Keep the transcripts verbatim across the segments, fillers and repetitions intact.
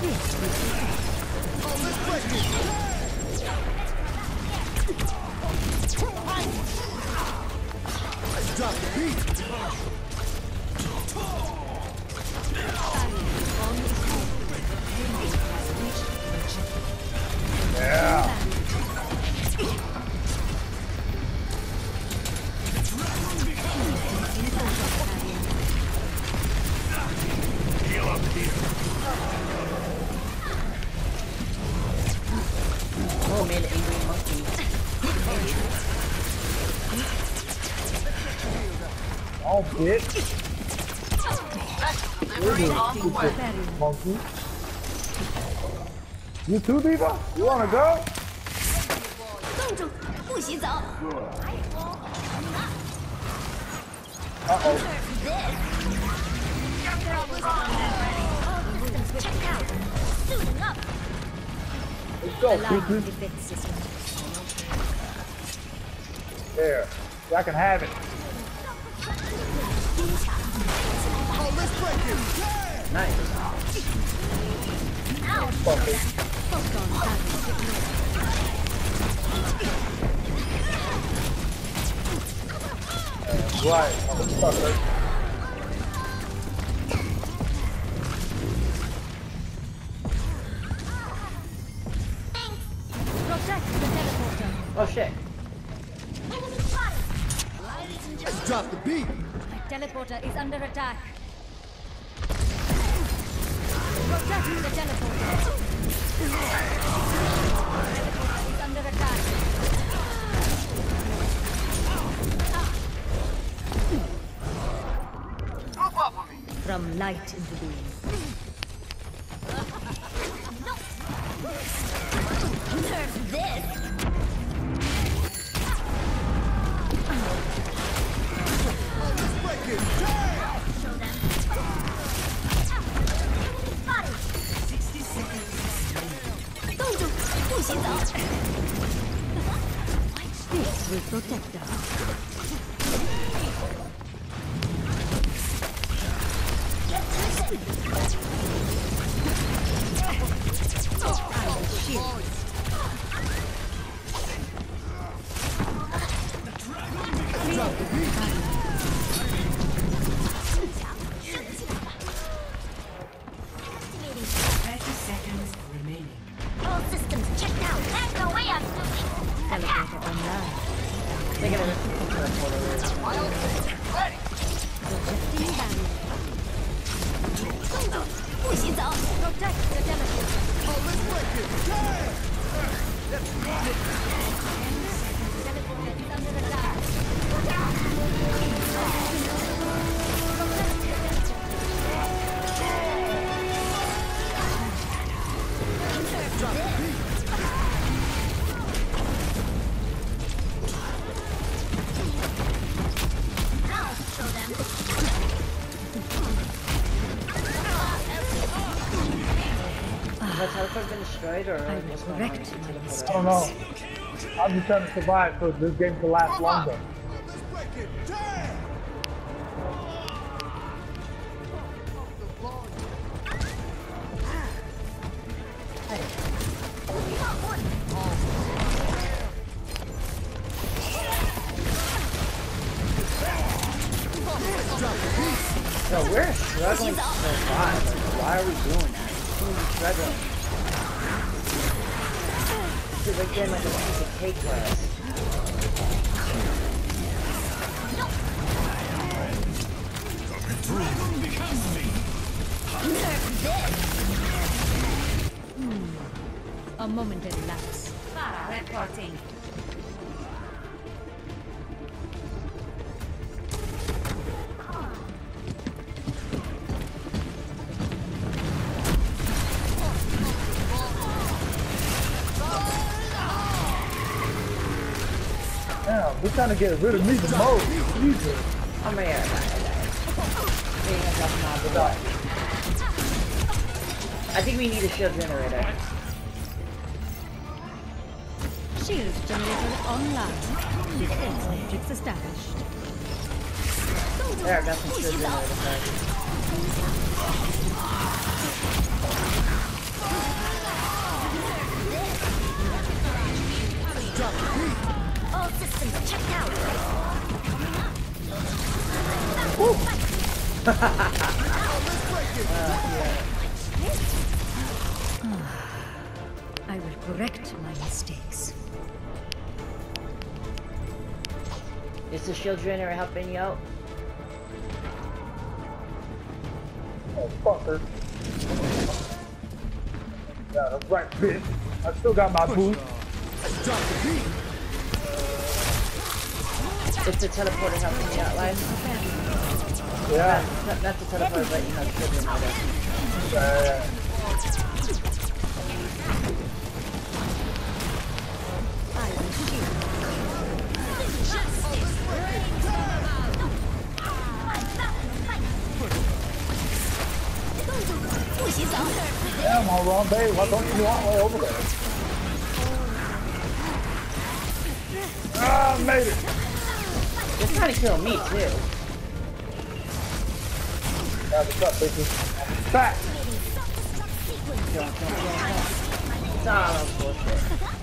Let's drop the beat. Yeah. Heal up here. Oh man, angry monkey. Oh, bitch. Monkey. You too, Diva? You wanna go? 冻住，不许走。 Uh-oh. Check out. Suiting up. Let's go, Cuckoo. There. I can have it. Oh, let's break it. Nice. Fuck it. Right, motherfucker. Protect the teleporter. Oh shit. Let's drop the beat. The teleporter is under attack. Protect the teleporter. The teleporter is under attack. From light into being. Nerf this! Break it. Show them. Got it! sixty seconds. 冻住，不许走。This will protect us. All systems checked out. There's no way I'm moving. Teleporter online. Take it in. Teleporter. Projecting barrier. 不许走 Protect the teleporter. Oh, let's break it. Teleporter is under attack. I'll show them. Has the teleport been destroyed or what's going on? correct my Teleporter? I don't know. I'm just trying to survive so this game can last longer. Let's break it. Damn. Yo, we're struggling to survive. Like, why are we doing that? We're struggling. This is like getting like a piece of cake for us. Hmm. A momentary lapse. Para reporting. Damn, we're trying to get rid of me the most. Jesus. I'm here. I think we need a shield generator. Shield generator online. Defense matrix established. There, I got some shield generator. I will correct my mistakes. Is the shield generator helping you out? Oh, fucker. Yeah, that's right, bitch. I still got my boost. Drop the beat. Is the teleporter helping you out, live? Yeah. Not, not the teleporter, but you know, the shield generator. Yeah. I will shield. 不洗澡。 Damn, I'm wrong, babe. Why don't you want way over there? Ah, made it. They're trying to kill me, too. Yeah, what's up, bitches? I'm back. Kill him, kill him, kill him, kill him. It's all that bullshit.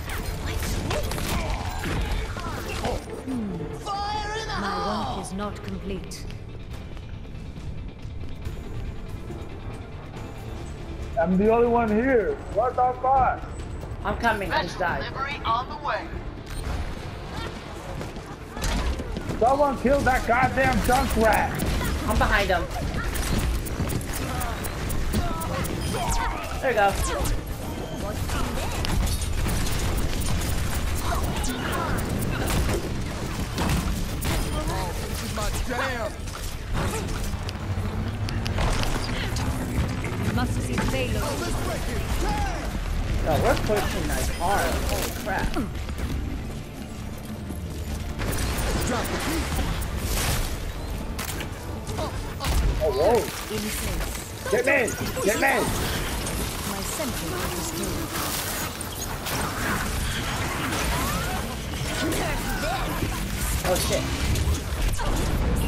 My work is not complete. I'm the only one here. What the fuck? I'm coming, I just died. Delivery on the way. Someone killed that goddamn junk rat. I'm behind him. There we go. This is my jam. You must see payload. Let's break it. Damn. Yo, we're pushing like hard. Holy crap. Drop the beat. Oh, whoa. In place. Get me. Get me. My sentry is destroyed. Oh shit.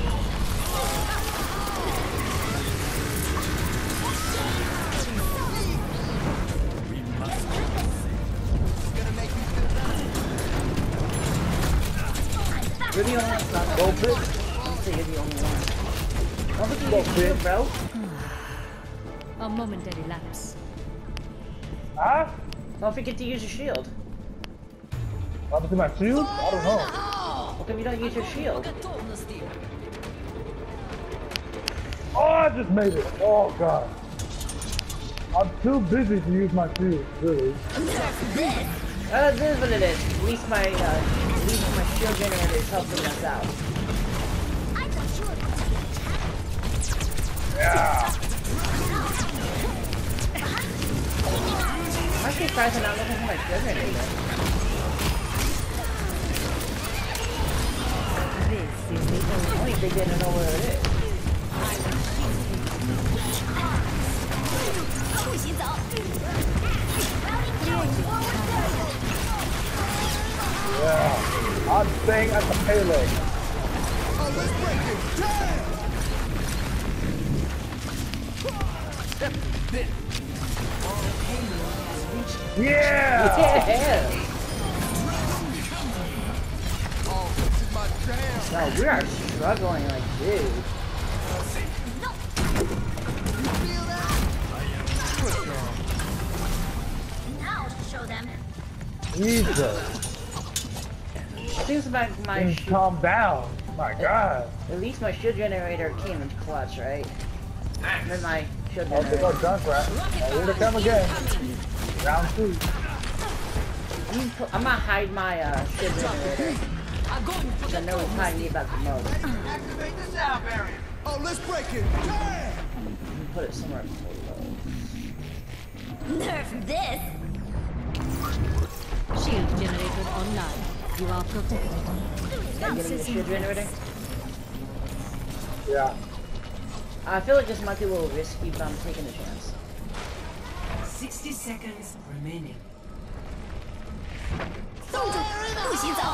You're the only one that's not Go, bitch. I'm saying you're the only one. Don't think you Go, can shield, bitch. bro. A momentary lapse. Huh? Don't forget to use your shield. What happened to my shield? I don't know. How come you don't use your shield? Oh, I just made it. Oh, God. I'm too busy to use my shield, really. Uh, this is what it is. At least my, uh, at least my shield generator is helping us out. I thought you were Yeah. I'm actually surprised I'm not looking for my shield generator. This is the I don't think they didn't know where it is. 不洗澡。 Yeah. I'm staying at the payload. Oh, let's break it. Damn. Yeah. Yeah! Oh, this is my jam. No, we are struggling like dude. Now show them. Jesus. Seems like my Things shi- calm down. My God. at least my shield generator came in clutch, right? And then my shield I'll pick generator. up junk rat. Oh, here they come again. Round two. I'm, gonna put- I'm gonna hide my uh, shield generator. Because I know it's probably me about the most. Activate the sound barrier. Oh, let's break it. Damn. I'm gonna put it somewhere below. Nerf this. shield generator online. You are protected. Am I getting the shield generator? Yeah. I feel like this might be a little risky, but I'm taking a chance. sixty seconds remaining. 冻住，不洗澡。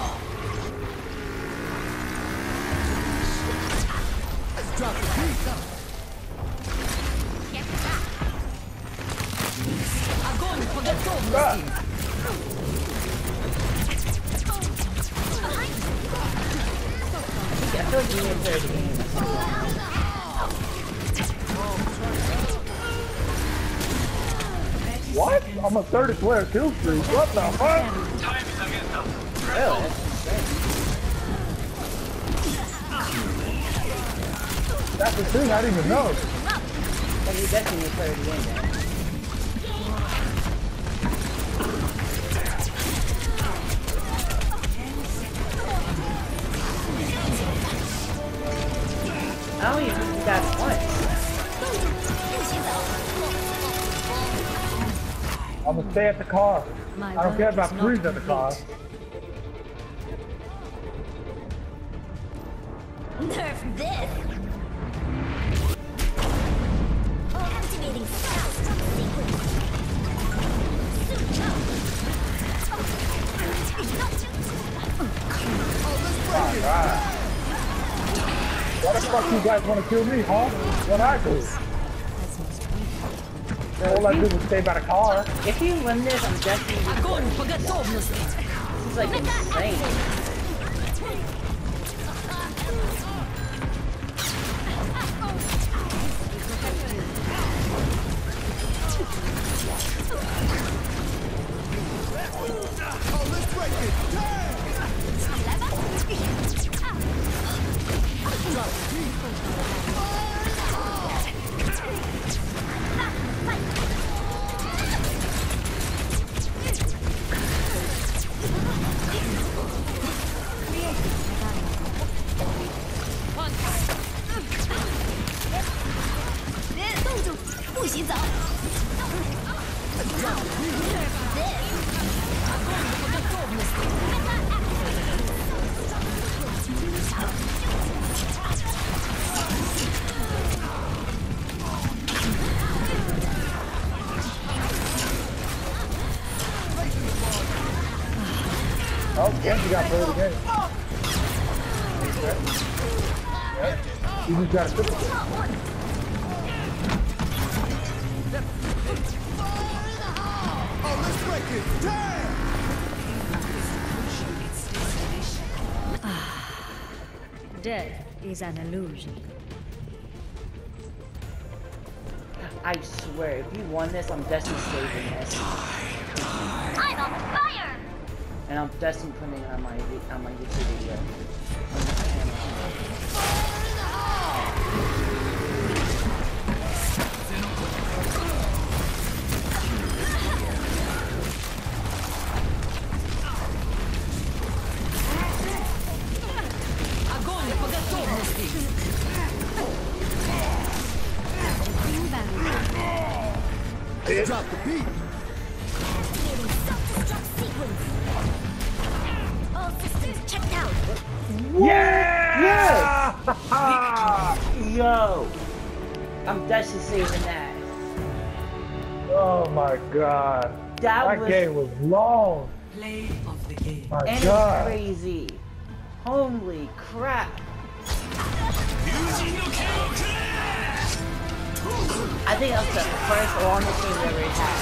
Drop the beat. Ah. I feel like you need to play the game. I'm a thirty player kill streak. What the fuck? Really? That's That's insane. the thing, I didn't even know. But you definitely thirty in there. I don't even think you got it once. I'm gonna stay at the car. My I don't care work about is freeze not at the car. Nerf this! Activating stealth sequence! Soon go! Alright. Why the fuck you guys wanna kill me, huh? What I do? All I do is stay by the car. If you win this, I'm definitely This is like insane. Oh, let's break it. Damn! Drop the beat. Oh, Genji got played again. Okay. You just got a triple kill. Oh, let's break it. Damn! Death is an illusion. I swear, if you won this, I'm definitely saving this. I'm on fire! And I'm definitely putting it on my on my YouTube video. Drop the beat. Activating self-destruct sequence! All systems checked out! Yeah! Yo! I'm definitely saving that. Oh my god. That That was game was long. Play of the game. My and god. it's crazy. Holy crap. I think that's the first longest game we ever had.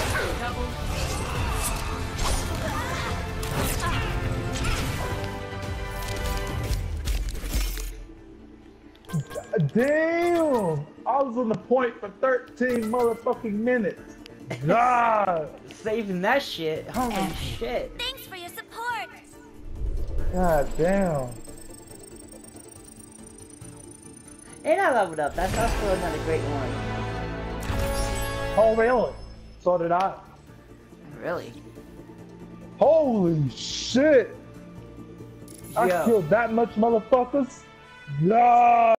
Damn! I was on the point for thirteen motherfucking minutes. God! Saving that shit. Holy shit. Thanks for your support! God damn. And I leveled up. That's also another great one. Oh really? So did I. Really? Holy shit! I Yo. killed that much motherfuckers? God!